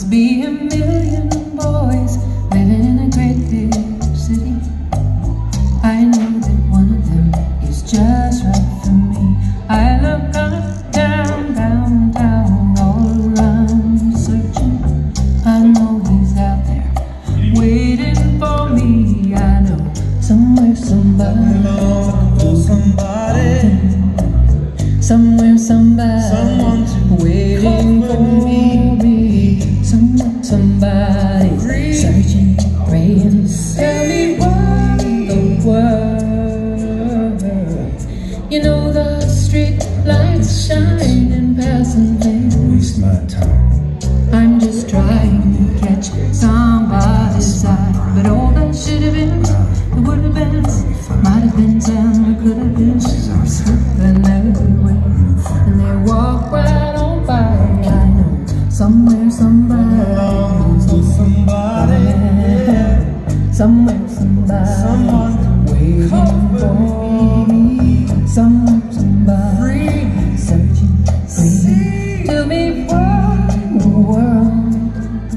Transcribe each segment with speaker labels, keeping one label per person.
Speaker 1: Must be a million boys living in a great big city. I know that one of them is just right for me. I look up, down, downtown, all around searching. I know he's out there waiting for me. I know somewhere somebody, somewhere somebody waiting for me. Somewhere somebody searching, praying. Tell me what the world. You know the street lights shine and passing things. Waste my time. I'm just trying to catch somebody's eye. But all that should have been, it would have been, might have been time, it could have been. Slipping everywhere, and they walk right on by. I know somewhere somebody, somewhere somebody waiting for me. Somewhere somebody searching, waiting to be from the world.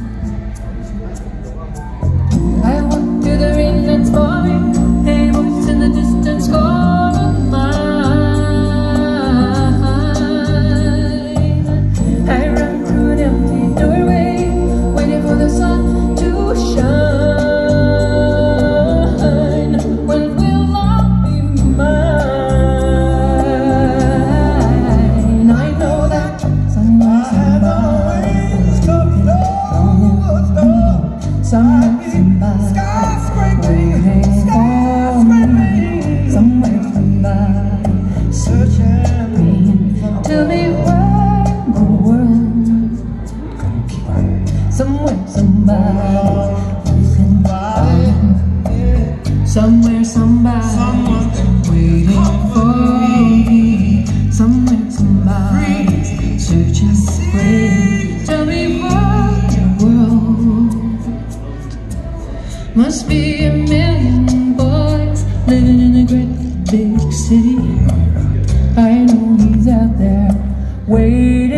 Speaker 1: I walk to the ring that's falling, a voice in the distance calling mine. I run through an empty doorway, waiting for the sun to shine. When will I be mine? I know that somewhere somebody's looking for me. Somewhere somebody waiting for me. Somewhere somebody searching, praying to be from the world. Somewhere somebody looking for. Somewhere somebody waiting for me. Somewhere somebody searching, praying to be from the world. Must be a million boys living in a great big city. I know he's out there waiting.